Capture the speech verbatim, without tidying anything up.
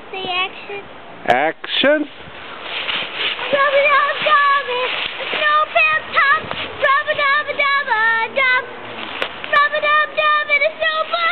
Say action. Action. Rub-a-dub-dub, a snowpants tub. Rub-a-dub-a-dub-a-dub. Rub-a-dub-dub in a snowpants